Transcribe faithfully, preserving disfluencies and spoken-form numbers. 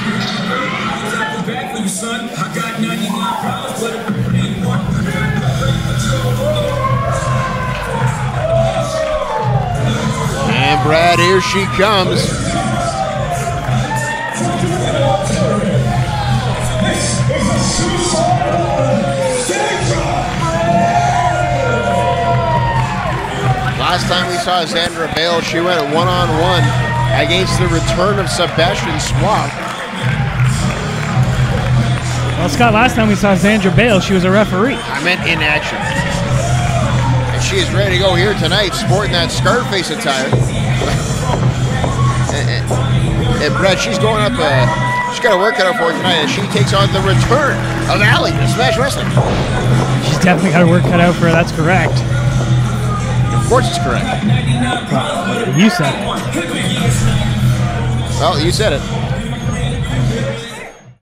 And Brad, here she comes. Last time we saw Zandra Bale, she went one-on-one against the return of Sebastian Swab. Well, Scott, last time we saw Zandra Bale, she was a referee. I meant in action. And she is ready to go here tonight, sporting that Scarface attire. and, and, and Brett, she's going up, uh, she's got a workout out for her tonight as she takes on the return of Allie to Smash Wrestling. She's definitely got her work cut out for her, that's correct. Of course it's correct. You said it. Well, you said it.